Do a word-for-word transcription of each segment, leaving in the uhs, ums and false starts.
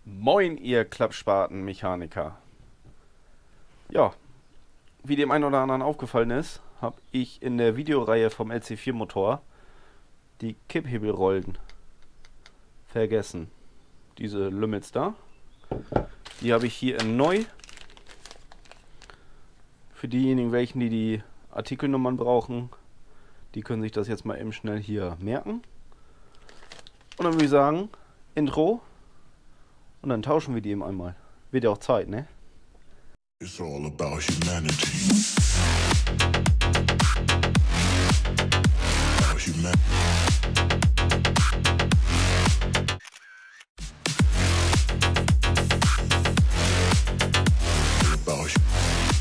Moin, ihr Klappspaten-Mechaniker. Ja, wie dem einen oder anderen aufgefallen ist, habe ich in der Videoreihe vom L C vier Motor die Kipphebelrollen vergessen. Diese Lümmels da. Die habe ich hier in neu. Für diejenigen, welchen die die Artikelnummern brauchen, die können sich das jetzt mal eben schnell hier merken. Und dann würde ich sagen, Intro. Und dann tauschen wir die eben einmal. Wird ja auch Zeit, ne? It's all about humanity. About humanity. About hu-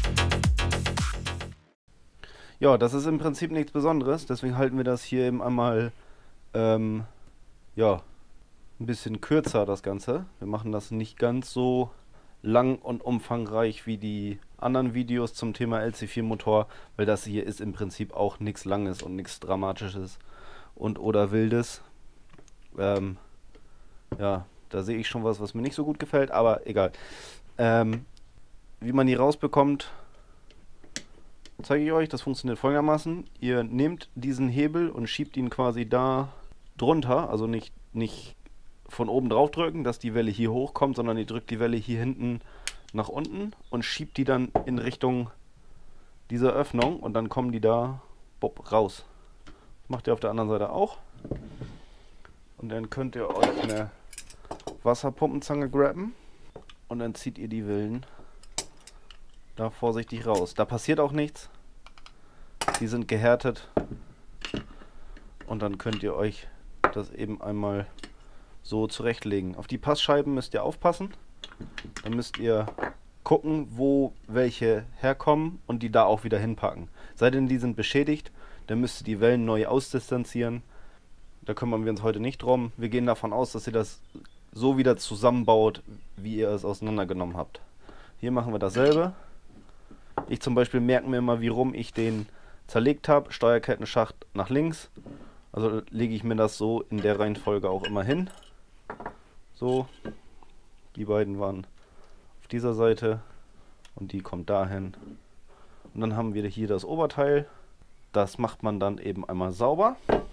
Ja, das ist im Prinzip nichts Besonderes, deswegen halten wir das hier eben einmal, ähm, ja, ein bisschen kürzer, das Ganze. Wir machen das nicht ganz so lang und umfangreich wie die anderen Videos zum Thema L C vier Motor, weil das hier ist im Prinzip auch nichts Langes und nichts Dramatisches und oder Wildes. Ähm, ja, da sehe ich schon was, was mir nicht so gut gefällt, aber egal. Ähm, wie man die rausbekommt, zeige ich euch. Das funktioniert folgendermaßen. Ihr nehmt diesen Hebel und schiebt ihn quasi da drunter, also nicht, nicht von oben drauf drücken, dass die Welle hier hochkommt, sondern ihr drückt die Welle hier hinten nach unten und schiebt die dann in Richtung dieser Öffnung und dann kommen die da bob, raus. Das macht ihr auf der anderen Seite auch. Und dann könnt ihr euch eine Wasserpumpenzange grabben und dann zieht ihr die Wellen da vorsichtig raus. Da passiert auch nichts. Die sind gehärtet und dann könnt ihr euch das eben einmal so zurechtlegen. Auf die Passscheiben müsst ihr aufpassen. Dann müsst ihr gucken, wo welche herkommen und die da auch wieder hinpacken. Sei denn, die sind beschädigt, dann müsst ihr die Wellen neu ausdistanzieren. Da kümmern wir uns heute nicht drum. Wir gehen davon aus, dass ihr das so wieder zusammenbaut, wie ihr es auseinandergenommen habt. Hier machen wir dasselbe. Ich zum Beispiel merke mir immer, wie rum ich den zerlegt habe. Steuerkettenschacht nach links. Also lege ich mir das so in der Reihenfolge auch immer hin. So, die beiden waren auf dieser Seite und die kommt dahin. Und dann haben wir hier das Oberteil. Das macht man dann eben einmal sauber.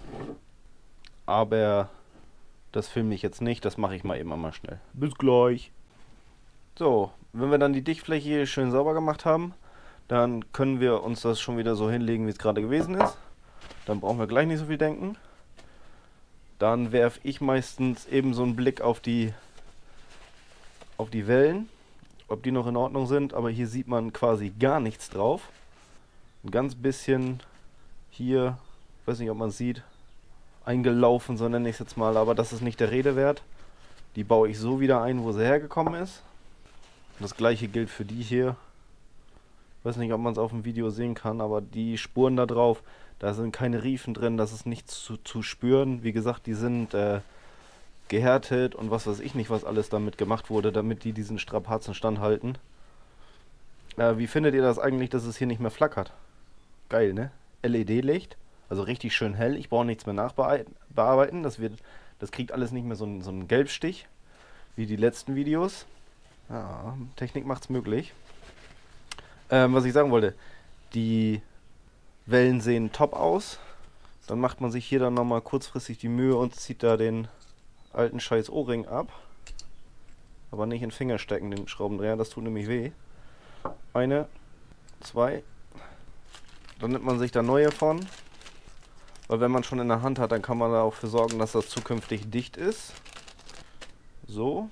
Aber das filme ich jetzt nicht, das mache ich mal eben einmal schnell. Bis gleich. So, wenn wir dann die Dichtfläche hier schön sauber gemacht haben, dann können wir uns das schon wieder so hinlegen, wie es gerade gewesen ist. Dann brauchen wir gleich nicht so viel denken. Dann werfe ich meistens eben so einen Blick auf die, auf die Wellen, ob die noch in Ordnung sind. Aber hier sieht man quasi gar nichts drauf. Ein ganz bisschen hier, weiß nicht, ob man es sieht, eingelaufen, so nenne ich es jetzt mal. Aber das ist nicht der Rede wert. Die baue ich so wieder ein, wo sie hergekommen ist. Und das gleiche gilt für die hier. Ich weiß nicht, ob man es auf dem Video sehen kann, aber die Spuren da drauf, da sind keine Riefen drin, das ist nichts zu, zu spüren. Wie gesagt, die sind äh, gehärtet und was weiß ich nicht, was alles damit gemacht wurde, damit die diesen Strapazen standhalten. Äh, wie findet ihr das eigentlich, dass es hier nicht mehr flackert? Geil, ne? L E D-Licht, also richtig schön hell. Ich brauche nichts mehr nachbearbeiten, das, wird, das kriegt alles nicht mehr so, einen- so einen Gelbstich, wie die letzten Videos. Ja, Technik macht's möglich. Ähm, was ich sagen wollte, die Wellen sehen top aus. Dann macht man sich hier dann nochmal kurzfristig die Mühe und zieht da den alten scheiß O-Ring ab. Aber nicht in den Finger stecken, den Schraubendreher, das tut nämlich weh. Eine, zwei. Dann nimmt man sich da neue von. Weil wenn man schon in der Hand hat, dann kann man dafür sorgen, dass das zukünftig dicht ist. So.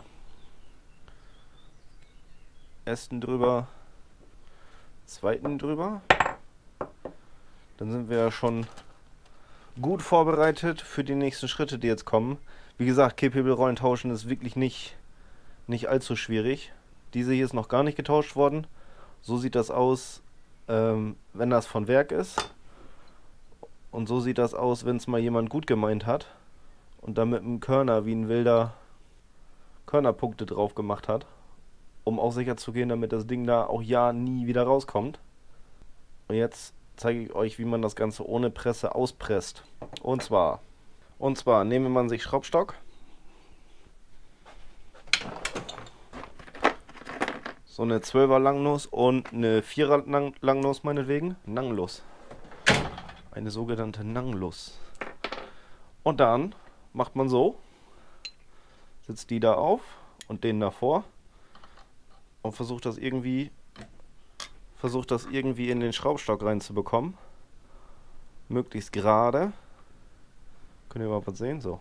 Ersten drüber. Zweiten drüber. Dann sind wir ja schon gut vorbereitet für die nächsten Schritte, die jetzt kommen. Wie gesagt, Kipphebelrollen tauschen ist wirklich nicht, nicht allzu schwierig. Diese hier ist noch gar nicht getauscht worden. So sieht das aus, ähm, wenn das von Werk ist. Und so sieht das aus, wenn es mal jemand gut gemeint hat und da mit einem Körner wie ein wilder Körnerpunkte drauf gemacht hat, um auch sicher zu gehen, damit das Ding da auch ja nie wieder rauskommt. Und jetzt zeige ich euch, wie man das Ganze ohne Presse auspresst. Und zwar, und zwar nehme man sich Schraubstock, So eine zwölfer Langnuss und eine vierer Langnuss meinetwegen. Nangnuss. Eine sogenannte Nangnuss. Und dann macht man so. Setzt die da auf und den davor. Und versucht das irgendwie, versucht das irgendwie in den Schraubstock reinzubekommen. Möglichst gerade. Könnt ihr mal was sehen? So.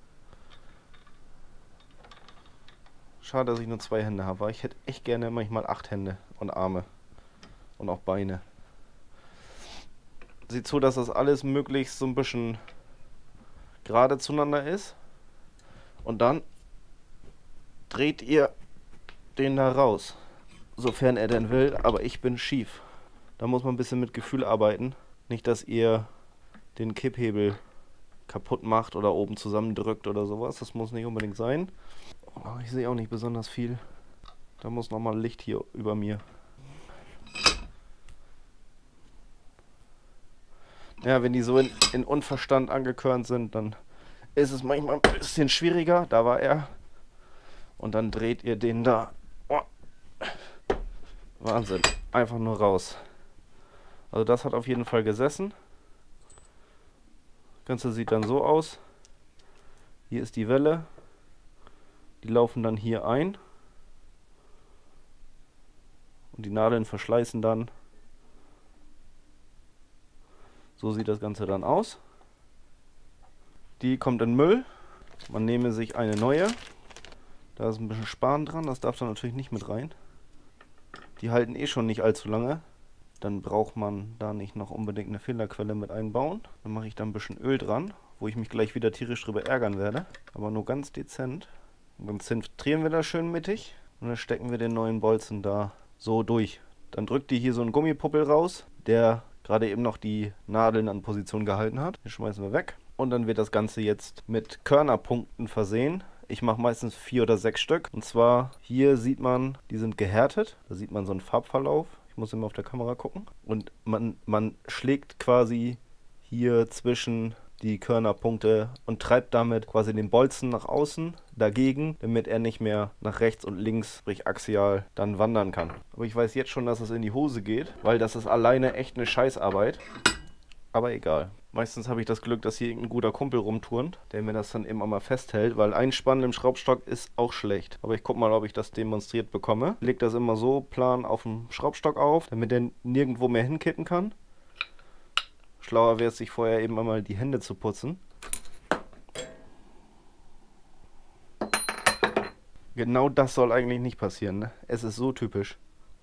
Schade, dass ich nur zwei Hände habe. Ich hätte echt gerne manchmal acht Hände und Arme. Und auch Beine. Sieht so, dass das alles möglichst so ein bisschen gerade zueinander ist. Und dann dreht ihr den da raus. Sofern er denn will, aber ich bin schief. Da muss man ein bisschen mit Gefühl arbeiten. Nicht, dass ihr den Kipphebel kaputt macht oder oben zusammendrückt oder sowas. Das muss nicht unbedingt sein. Oh, ich sehe auch nicht besonders viel. Da muss nochmal Licht hier über mir. Ja, wenn die so in, in Unverstand angekörnt sind, dann ist es manchmal ein bisschen schwieriger. Da war er. Und dann dreht ihr den da. Oh. Wahnsinn. Einfach nur raus. Also das hat auf jeden Fall gesessen. Das Ganze sieht dann so aus. Hier ist die Welle. Die laufen dann hier ein. Und die Nadeln verschleißen dann. So sieht das Ganze dann aus. Die kommt in Müll. Man nehme sich eine neue. Da ist ein bisschen Span dran. Das darf dann natürlich nicht mit rein. Die halten eh schon nicht allzu lange. Dann braucht man da nicht noch unbedingt eine Fehlerquelle mit einbauen. Dann mache ich da ein bisschen Öl dran, wo ich mich gleich wieder tierisch drüber ärgern werde. Aber nur ganz dezent. Und dann zentrieren wir das schön mittig. Und dann stecken wir den neuen Bolzen da so durch. Dann drückt die hier so ein Gummipuppel raus, der gerade eben noch die Nadeln an Position gehalten hat. Den schmeißen wir weg. Und dann wird das Ganze jetzt mit Körnerpunkten versehen. Ich mache meistens vier oder sechs Stück. Und zwar hier sieht man, die sind gehärtet. Da sieht man so einen Farbverlauf. Ich muss immer auf der Kamera gucken. Und man, man schlägt quasi hier zwischen die Körnerpunkte und treibt damit quasi den Bolzen nach außen dagegen, damit er nicht mehr nach rechts und links, sprich axial, dann wandern kann. Aber ich weiß jetzt schon, dass es in die Hose geht, weil das ist alleine echt eine Scheißarbeit. Aber egal. Meistens habe ich das Glück, dass hier irgendein guter Kumpel rumturnt, der mir das dann immer mal festhält, weil Einspannen im Schraubstock ist auch schlecht. Aber ich gucke mal, ob ich das demonstriert bekomme. Leg das immer so plan auf dem Schraubstock auf, damit der nirgendwo mehr hinkippen kann. Schlauer wäre es, sich vorher eben einmal die Hände zu putzen. Genau das soll eigentlich nicht passieren, ne? Es ist so typisch.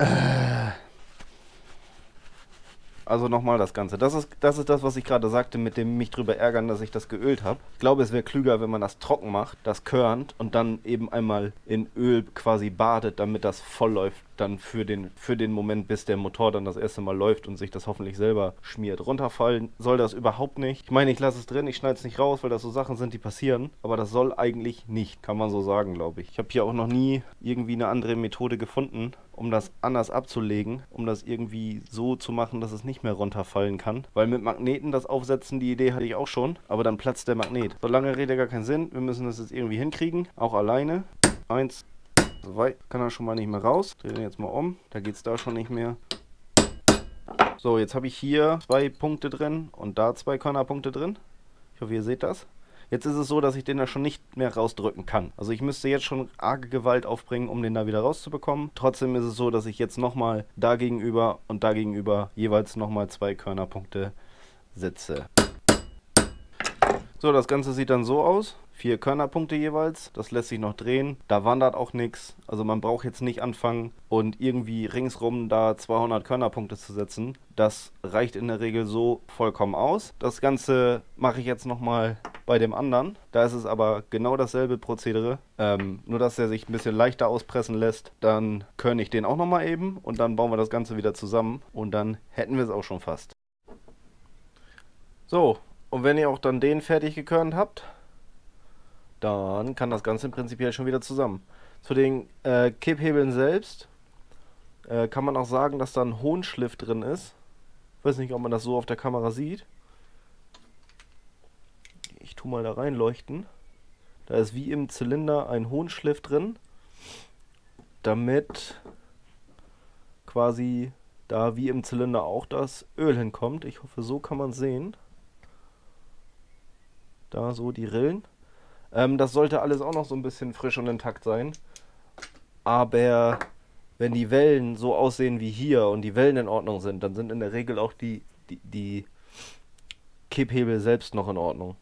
Also nochmal das Ganze. Das ist, das ist das, was ich gerade sagte, mit dem mich drüber ärgern, dass ich das geölt habe. Ich glaube, es wäre klüger, wenn man das trocken macht, das körnt und dann eben einmal in Öl quasi badet, damit das voll läuft, dann für den, für den Moment, bis der Motor dann das erste Mal läuft und sich das hoffentlich selber schmiert. Runterfallen soll das überhaupt nicht. Ich meine, ich lasse es drin, ich schneide es nicht raus, weil das so Sachen sind, die passieren. Aber das soll eigentlich nicht, kann man so sagen, glaube ich. Ich habe hier auch noch nie irgendwie eine andere Methode gefunden, um das anders abzulegen, um das irgendwie so zu machen, dass es nicht mehr runterfallen kann. Weil mit Magneten das Aufsetzen, die Idee hatte ich auch schon, aber dann platzt der Magnet. So lange redet gar keinen Sinn, wir müssen das jetzt irgendwie hinkriegen, auch alleine. Eins, zwei, kann er schon mal nicht mehr raus. Dreh den jetzt mal um, da geht es da schon nicht mehr. So, jetzt habe ich hier zwei Punkte drin und da zwei Körnerpunkte drin. Ich hoffe, ihr seht das. Jetzt ist es so, dass ich den da schon nicht mehr rausdrücken kann. Also ich müsste jetzt schon arge Gewalt aufbringen, um den da wieder rauszubekommen. Trotzdem ist es so, dass ich jetzt nochmal da gegenüber und da gegenüber jeweils nochmal zwei Körnerpunkte setze. So, das Ganze sieht dann so aus. Vier Körnerpunkte jeweils. Das lässt sich noch drehen. Da wandert auch nichts. Also man braucht jetzt nicht anfangen und irgendwie ringsrum da zweihundert Körnerpunkte zu setzen. Das reicht in der Regel so vollkommen aus. Das Ganze mache ich jetzt nochmal bei dem anderen. Da ist es aber genau dasselbe Prozedere. Ähm, nur, dass er sich ein bisschen leichter auspressen lässt. Dann körne ich den auch nochmal eben und dann bauen wir das Ganze wieder zusammen. Und dann hätten wir es auch schon fast. So, und wenn ihr auch dann den fertig gekörnt habt, dann kann das Ganze im Prinzip schon wieder zusammen. Zu den äh, Kipphebeln selbst äh, kann man auch sagen, dass da ein Hohnschliff drin ist. Ich weiß nicht, ob man das so auf der Kamera sieht. Ich tue mal da reinleuchten. Da ist wie im Zylinder ein Hohnschliff drin, damit quasi da wie im Zylinder auch das Öl hinkommt. Ich hoffe, so kann man es sehen. Da so die Rillen. Ähm, das sollte alles auch noch so ein bisschen frisch und intakt sein. Aber wenn die Wellen so aussehen wie hier und die Wellen in Ordnung sind, dann sind in der Regel auch die, die, die Kipphebel selbst noch in Ordnung.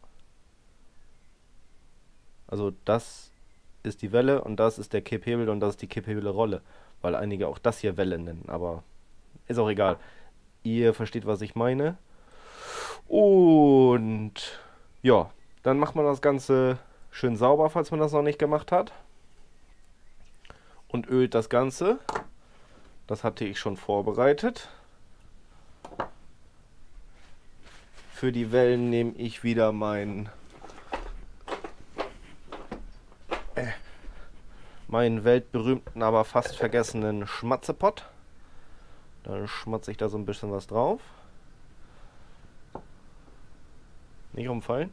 Also das ist die Welle und das ist der Kipphebel und das ist die Kipphebelrolle. Weil einige auch das hier Welle nennen, aber ist auch egal. Ihr versteht, was ich meine. Und ja, dann macht man das Ganze schön sauber, falls man das noch nicht gemacht hat. Und ölt das Ganze. Das hatte ich schon vorbereitet. Für die Wellen nehme ich wieder mein äh, meinen weltberühmten, aber fast vergessenen Schmatzepott. Dann schmatze ich da so ein bisschen was drauf. Nicht umfallen.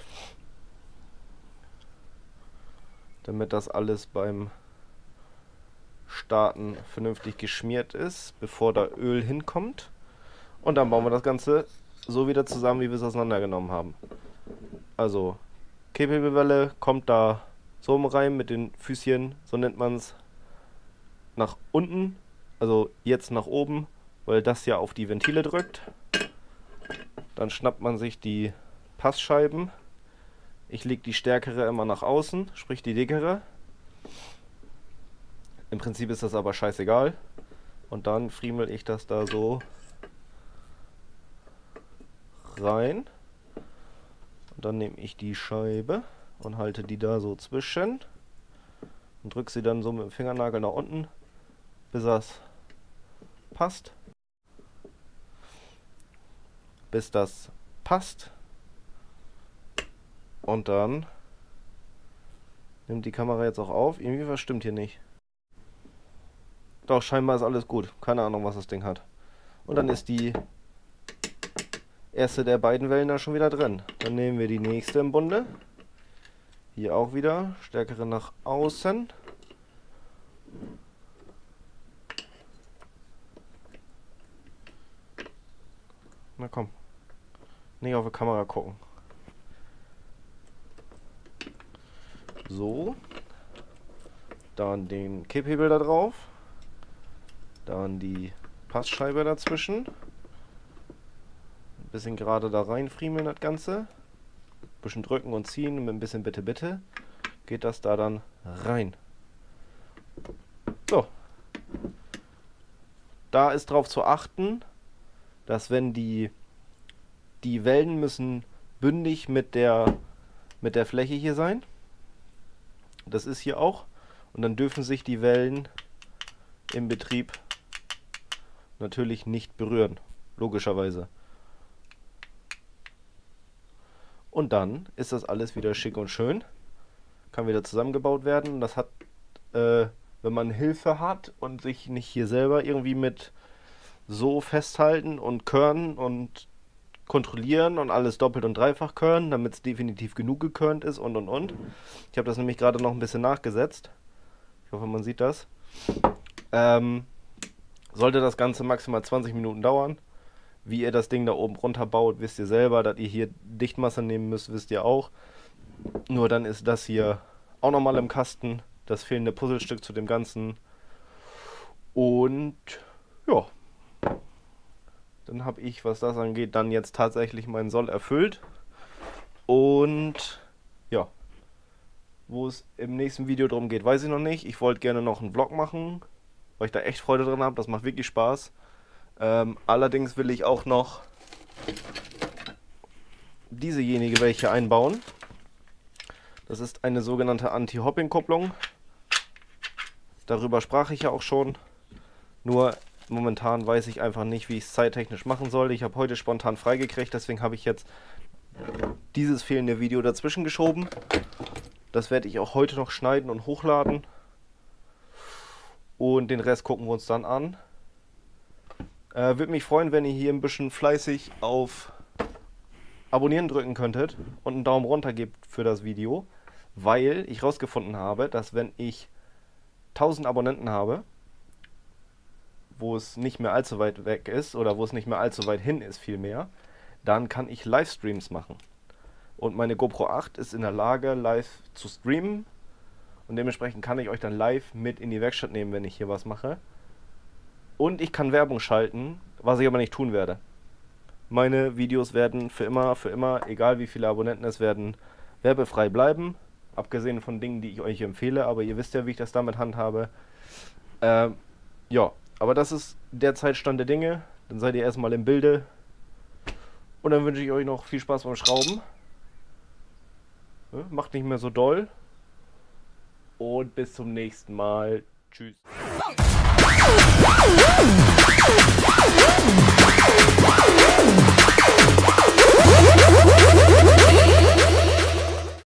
Damit das alles beim Starten vernünftig geschmiert ist, bevor da Öl hinkommt. Und dann bauen wir das Ganze so wieder zusammen, wie wir es auseinandergenommen haben. Also, Kipphebelwelle kommt da so rein mit den Füßchen, so nennt man es, nach unten. Also jetzt nach oben, weil das ja auf die Ventile drückt. Dann schnappt man sich die Passscheiben. Ich lege die stärkere immer nach außen, sprich die dickere. Im Prinzip ist das aber scheißegal. Und dann friemel ich das da so rein. Und dann nehme ich die Scheibe und halte die da so zwischen. Und drücke sie dann so mit dem Fingernagel nach unten, bis das passt. Bis das passt. Und dann nimmt die Kamera jetzt auch auf. Irgendwie was stimmt hier nicht. Doch, scheinbar ist alles gut. Keine Ahnung, was das Ding hat. Und dann ist die erste der beiden Wellen da schon wieder drin. Dann nehmen wir die nächste im Bunde. Hier auch wieder. Stärkere nach außen. Na komm. Nicht auf die Kamera gucken. So. Dann den Kipphebel da drauf. Dann die Passscheibe dazwischen. Ein bisschen gerade da reinfriemeln das Ganze. Ein bisschen drücken und ziehen mit ein bisschen Bitte, Bitte. Geht das da dann rein. So. Da ist drauf zu achten, dass wenn die die Wellen müssen bündig mit der mit der Fläche hier sein. Das ist hier auch. Und dann dürfen sich die Wellen im Betrieb natürlich nicht berühren. Logischerweise. Und dann ist das alles wieder schick und schön. Kann wieder zusammengebaut werden. Das hat, äh, wenn man Hilfe hat und sich nicht hier selber irgendwie mit so festhalten und körnen und kontrollieren und alles doppelt und dreifach körnen, damit es definitiv genug gekörnt ist und und und. Ich habe das nämlich gerade noch ein bisschen nachgesetzt. Ich hoffe, man sieht das. Ähm, sollte das Ganze maximal zwanzig Minuten dauern. Wie ihr das Ding da oben runter baut, wisst ihr selber. Dass ihr hier Dichtmasse nehmen müsst, wisst ihr auch. Nur dann ist das hier auch nochmal im Kasten. Das fehlende Puzzlestück zu dem Ganzen. Und ja. Dann habe ich, was das angeht, dann jetzt tatsächlich meinen Soll erfüllt. Und ja. Wo es im nächsten Video drum geht, weiß ich noch nicht. Ich wollte gerne noch einen Vlog machen, weil ich da echt Freude dran habe. Das macht wirklich Spaß. Ähm, allerdings will ich auch noch diesejenige welche einbauen. Das ist eine sogenannte Anti-Hopping-Kupplung. Darüber sprach ich ja auch schon. Nur momentan weiß ich einfach nicht, wie ich es zeittechnisch machen soll. Ich habe heute spontan freigekriegt, deswegen habe ich jetzt dieses fehlende Video dazwischen geschoben. Das werde ich auch heute noch schneiden und hochladen. Und den Rest gucken wir uns dann an. Äh, würde mich freuen, wenn ihr hier ein bisschen fleißig auf Abonnieren drücken könntet und einen Daumen runter gebt für das Video, weil ich rausgefunden habe, dass wenn ich tausend Abonnenten habe, wo es nicht mehr allzu weit weg ist oder wo es nicht mehr allzu weit hin ist vielmehr, dann kann ich Livestreams machen. Und meine GoPro acht ist in der Lage, live zu streamen. Und dementsprechend kann ich euch dann live mit in die Werkstatt nehmen, wenn ich hier was mache. Und ich kann Werbung schalten, was ich aber nicht tun werde. Meine Videos werden für immer, für immer, egal wie viele Abonnenten es werden, werbefrei bleiben. Abgesehen von Dingen, die ich euch empfehle. Aber ihr wisst ja, wie ich das damit handhabe. Ähm, ja, aber das ist derzeit Stand der Dinge. Dann seid ihr erstmal im Bilde. Und dann wünsche ich euch noch viel Spaß beim Schrauben. Macht nicht mehr so doll. Und bis zum nächsten Mal. Tschüss. Wow.